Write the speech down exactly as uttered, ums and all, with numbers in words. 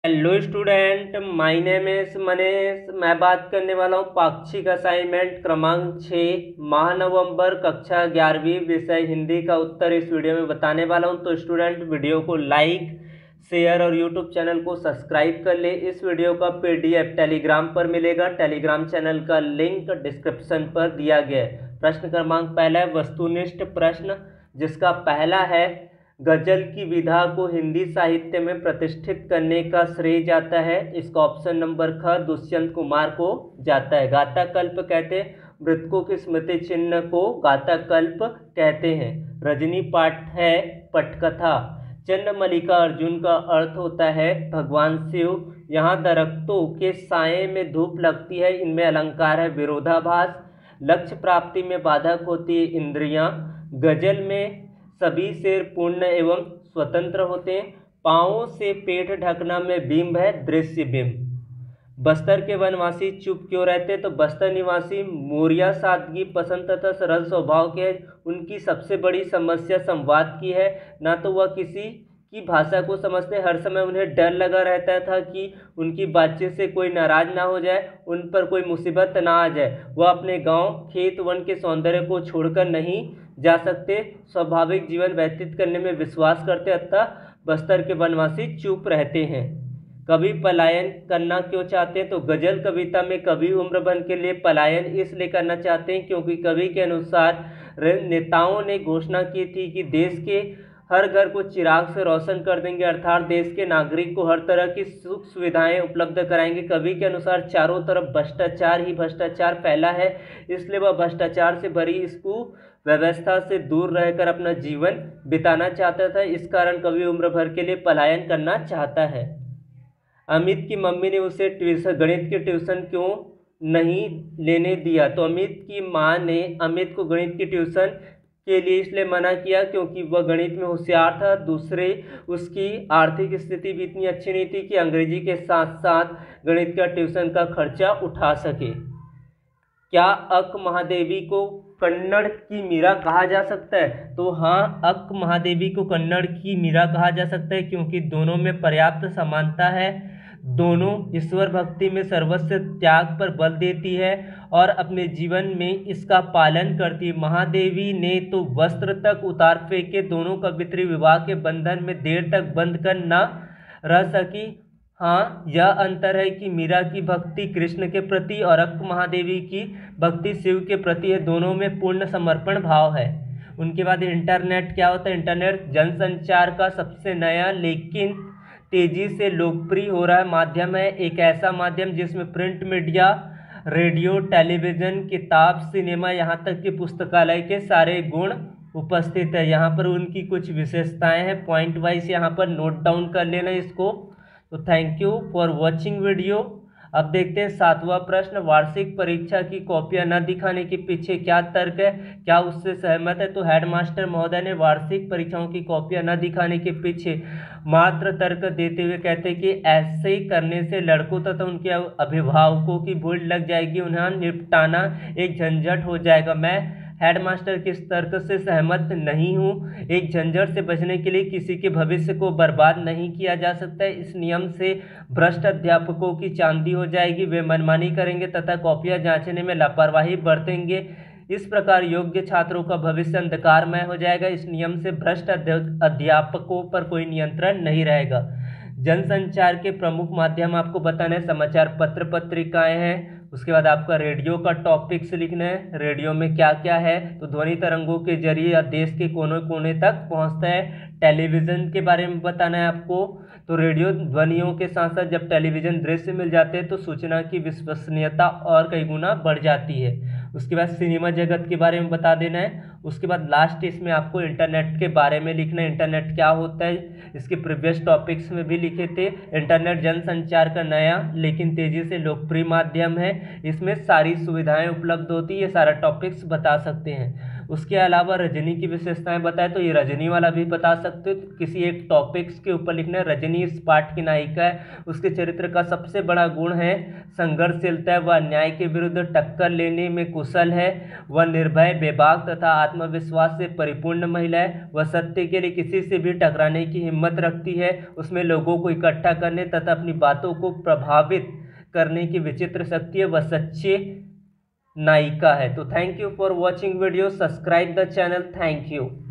Hello student, my name is Manish. मैं बात करने वाला हूँ पाक्षिक असाइनमेंट क्रमांक छः माह नवंबर कक्षा ग्यारहवीं विषय हिंदी का उत्तर इस वीडियो में बताने वाला हूँ। तो स्टूडेंट वीडियो को लाइक शेयर और यूट्यूब चैनल को सब्सक्राइब कर ले। इस वीडियो का पीडीएफ टेलीग्राम पर मिलेगा। टेलीग्राम चैनल का लिंक डिस्क्रिप्शन पर दिया गया है। प्रश्न क्रमांक पहला है वस्तुनिष्ठ प्रश्न, जिसका पहला है गजल की विधा को हिंदी साहित्य में प्रतिष्ठित करने का श्रेय जाता है। इसका ऑप्शन नंबर ख दुष्यंत कुमार को जाता है। गाता कल्प कहते हैं मृतकों के स्मृति चिन्ह को गाता कल्प कहते हैं। रजनी पाठ है पटकथा। चंद्रमल्लिका अर्जुन का अर्थ होता है भगवान शिव। यहाँ दरख्तों के साये में धूप लगती है, इनमें अलंकार है विरोधाभास। लक्ष्य प्राप्ति में बाधक होती है इंद्रियां। गजल में सभी शेर पूर्ण एवं स्वतंत्र होते हैं। पाँवों से पेट ढकना में बिंब है दृश्य बिंब। बस्तर के वनवासी चुप क्यों रहते? तो बस्तर निवासी मौर्य सादगी पसंद तथा सरल स्वभाव के हैं। उनकी सबसे बड़ी समस्या संवाद की है। ना तो वह किसी की भाषा को समझते, हर समय उन्हें डर लगा रहता था कि उनकी बातचीत से कोई नाराज ना हो जाए, उन पर कोई मुसीबत ना आ जाए। वह अपने गांव खेत वन के सौंदर्य को छोड़कर नहीं जा सकते, स्वाभाविक जीवन व्यतीत करने में विश्वास करते, अतः बस्तर के वनवासी चुप रहते हैं। कवि पलायन करना क्यों चाहते हैं? तो गजल कविता में कवि उम्र भर के लिए पलायन इसलिए करना चाहते हैं क्योंकि कवि के अनुसार नेताओं ने घोषणा की थी कि देश के हर घर को चिराग से रोशन कर देंगे, अर्थात देश के नागरिक को हर तरह की सुख सुविधाएं उपलब्ध कराएंगे। कवि के अनुसार चारों तरफ भ्रष्टाचार ही भ्रष्टाचार फैला है, इसलिए वह भ्रष्टाचार से भरी इस कुव्यवस्था से दूर रहकर अपना जीवन बिताना चाहता था। इस कारण कवि उम्र भर के लिए पलायन करना चाहता है। अमित की मम्मी ने उसे ट्यूशन गणित के ट्यूशन क्यों नहीं लेने दिया? तो अमित की माँ ने अमित को गणित की ट्यूशन के लिए इसलिए मना किया क्योंकि वह गणित में होशियार था। दूसरे, उसकी आर्थिक स्थिति भी इतनी अच्छी नहीं थी कि अंग्रेजी के साथ साथ गणित का ट्यूशन का खर्चा उठा सके। क्या अक्क महादेवी को कन्नड़ की मीरा कहा जा सकता है? तो हाँ, अक्क महादेवी को कन्नड़ की मीरा कहा जा सकता है क्योंकि दोनों में पर्याप्त समानता है। दोनों ईश्वर भक्ति में सर्वस्व त्याग पर बल देती है और अपने जीवन में इसका पालन करती है। महादेवी ने तो वस्त्र तक उतार फेंके, दोनों कवित्री विवाह के बंधन में देर तक बंध कर न रह सकी। हाँ, यह अंतर है कि मीरा की भक्ति कृष्ण के प्रति और अक्क महादेवी की भक्ति शिव के प्रति है। दोनों में पूर्ण समर्पण भाव है। उनके बाद इंटरनेट क्या होता है? इंटरनेट जनसंचार का सबसे नया लेकिन तेजी से लोकप्रिय हो रहा है माध्यम है। एक ऐसा माध्यम जिसमें प्रिंट मीडिया, रेडियो, टेलीविज़न, किताब, सिनेमा, यहाँ तक कि पुस्तकालय के सारे गुण उपस्थित है। यहाँ पर उनकी कुछ विशेषताएं हैं, पॉइंट वाइज यहाँ पर नोट डाउन कर लेना इसको। तो thank you for watching video. अब देखते हैं सातवां प्रश्न, वार्षिक परीक्षा की कॉपियां न दिखाने के पीछे क्या तर्क है, क्या उससे सहमत है? तो हेडमास्टर महोदय ने वार्षिक परीक्षाओं की कॉपियां न दिखाने के पीछे मात्र तर्क देते हुए कहते हैं कि ऐसे करने से लड़कों तथा उनके अभिभावकों की भूल लग जाएगी, उन्हें निपटाना एक झंझट हो जाएगा। मैं हेडमास्टर के इस तर्क से सहमत नहीं हूँ। एक झंझट से बचने के लिए किसी के भविष्य को बर्बाद नहीं किया जा सकता है। इस नियम से भ्रष्ट अध्यापकों की चांदी हो जाएगी, वे मनमानी करेंगे तथा कॉपियाँ जांचने में लापरवाही बरतेंगे। इस प्रकार योग्य छात्रों का भविष्य अंधकारमय हो जाएगा। इस नियम से भ्रष्ट अध्यापकों पर कोई नियंत्रण नहीं रहेगा। जनसंचार के प्रमुख माध्यम आपको बताना है, समाचार पत्र पत्रिकाएं हैं। उसके बाद आपका रेडियो का टॉपिक्स लिखना है, रेडियो में क्या क्या है? तो ध्वनि तरंगों के जरिए या देश के कोने कोने तक पहुंचता है। टेलीविज़न के बारे में बताना है आपको, तो रेडियो ध्वनियों के साथ साथ जब टेलीविज़न दृश्य मिल जाते हैं तो सूचना की विश्वसनीयता और कई गुना बढ़ जाती है। उसके बाद सिनेमा जगत के बारे में बता देना है। उसके बाद लास्ट इसमें आपको इंटरनेट के बारे में लिखना है, इंटरनेट क्या होता है, इसके प्रीवियस टॉपिक्स में भी लिखे थे। इंटरनेट जनसंचार का नया लेकिन तेज़ी से लोकप्रिय माध्यम है, इसमें सारी सुविधाएं उपलब्ध होती है, ये सारा टॉपिक्स बता सकते हैं। उसके अलावा रजनी की विशेषताएं बताए तो ये रजनी वाला भी बता सकते हो। तो किसी एक टॉपिक्स के ऊपर लिखना है। रजनी इस पाठ की नायिका है, उसके चरित्र का सबसे बड़ा गुण है संघर्षशीलता, वह अन्याय के विरुद्ध टक्कर लेने में कुशल है, वह निर्भय, बेबाक तथा आत्मविश्वास से परिपूर्ण महिला है, वह सत्य के लिए किसी से भी टकराने की हिम्मत रखती है, उसमें लोगों को इकट्ठा करने तथा अपनी बातों को प्रभावित करने की विचित्र शक्ति है, वह सच्ची नायिका है। तो thank you for watching video, subscribe the channel, thank you.